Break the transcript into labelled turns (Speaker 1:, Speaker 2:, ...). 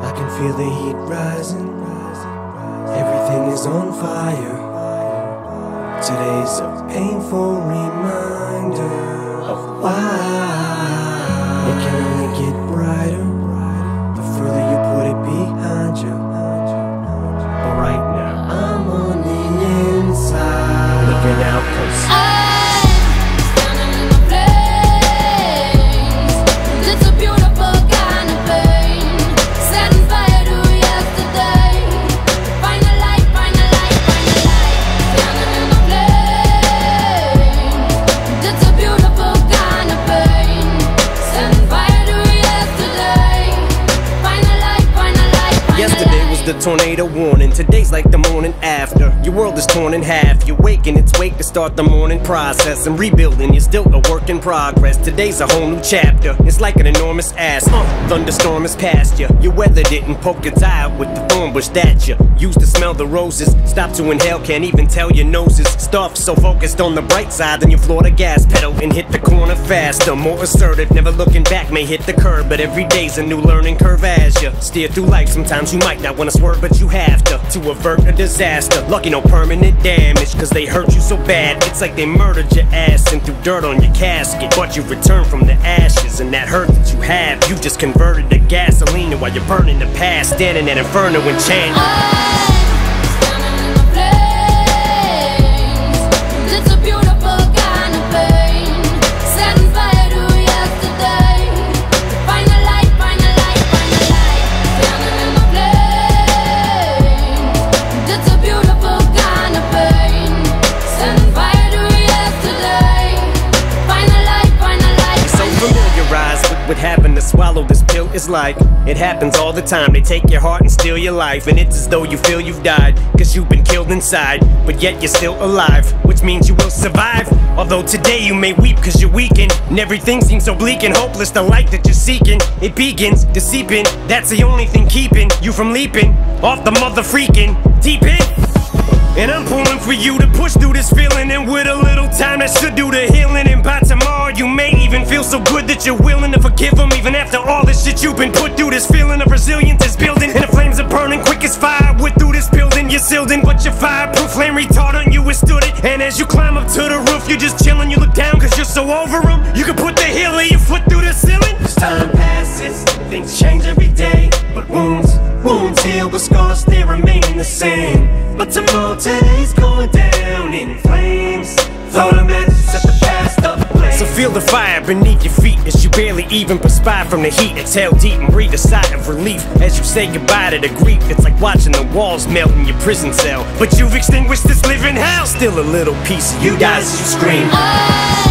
Speaker 1: I can feel the heat rising. Everything is on fire. Today's a painful reminder of why it can only get brighter the further you put it behind you. But right now I'm on the inside, looking out close.
Speaker 2: The tornado warning, today's like the morning after. Your world is torn in half. You wake in its wake to start the morning process and rebuilding. You're still a work in progress. Today's a whole new chapter. It's like an enormous ass. Thunderstorm is past you. Your weather didn't poke its eye out with the thorn bush that you used to smell the roses. Stop to inhale, can't even tell your noses stuffed. So focused on the bright side, then you floor the gas pedal and hit the corner faster. More assertive, never looking back, may hit the curb, but every day's a new learning curve as you steer through life. Sometimes you might not want to swerve, but you have to avert a disaster. Lucky no permanent damage, cause they hurt you so bad. It's like they murdered your ass and threw dirt on your casket. But you return from the ashes, and that hurt that you have, you just converted to gasoline. And while you're burning the past, standing at inferno and chanting. With having to swallow this pill, it's like it happens all the time. They take your heart and steal your life, and it's as though you feel you've died, cause you've been killed inside, but yet you're still alive, which means you will survive. Although today you may weep cause you're weakened, and everything seems so bleak and hopeless. The light that you're seeking, it begins to seep in. That's the only thing keeping you from leaping off the mother freaking deep end. And I'm pulling for you to push through this feeling, and with a little time that should do the healing. And by tomorrow you may even feel so good that you're willing to forgive them, even after all the shit you've been put through. This feeling of resilience is building, and the flames are burning quick as fire. Wood through this building, you're sealed in, but your fireproof flame retardant, you withstood it. And as you climb up to the roof, you're just chilling. You look down cause you're so over them. You can put the heel of your foot through the ceiling.
Speaker 1: As time passes, things change every day, but wounds heal, but scars they remain the same. But tomorrow, today's going down in flames. Throw the matches, set the past ablaze.
Speaker 2: So feel the fire beneath your feet as you barely even perspire from the heat. Exhale deep and breathe a sigh of relief as you say goodbye to the grief. It's like watching the walls melt in your prison cell, but you've extinguished this living hell. Still a little piece of you dies as you scream.